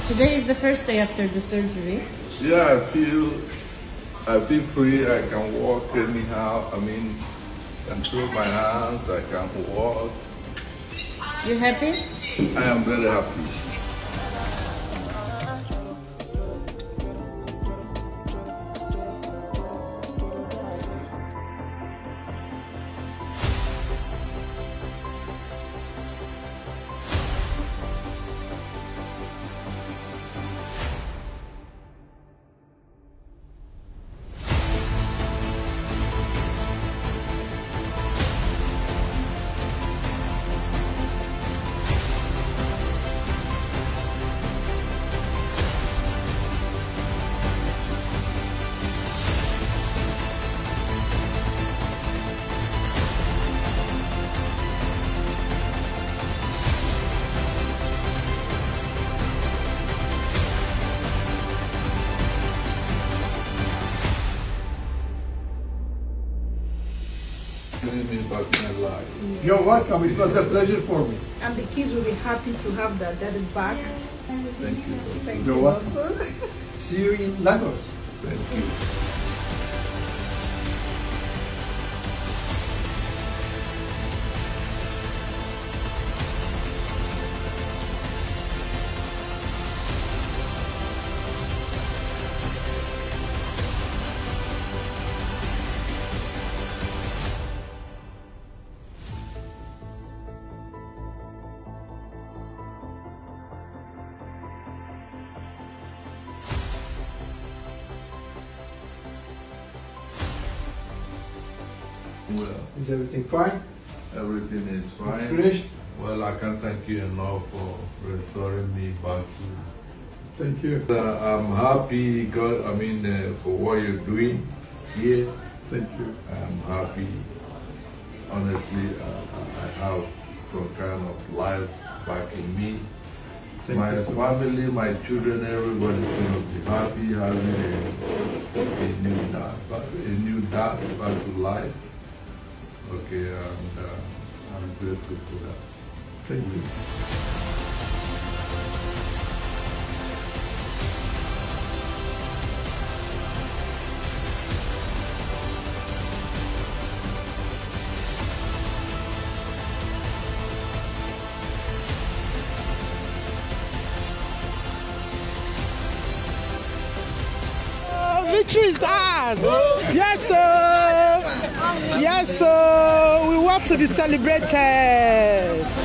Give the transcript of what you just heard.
Today is the first day after the surgery. Yeah, I feel free. I can walk anyhow. I mean, I can throw my hands. I can walk. You happy? I am very happy. Me back in my life. You're welcome. It was a pleasure for me. And the kids will be happy to have their daddy back. Thank you. Thank You're you. welcome. See you in Lagos. Thank you. Well, Is everything fine? everything is It's fine. finished? Well, I can't thank you enough for restoring me back to. Thank you. I'm happy, God. I mean, for what you're doing here. Thank you. I'm happy. Honestly, I have some kind of life back in me. Thank My you so much. family, my children, everybody's going to be happy having a new dad back to life. Okay, and I'm grateful for that. Thank you. Victory is ours! Yes, sir! Yes, sir! We want to be celebrated!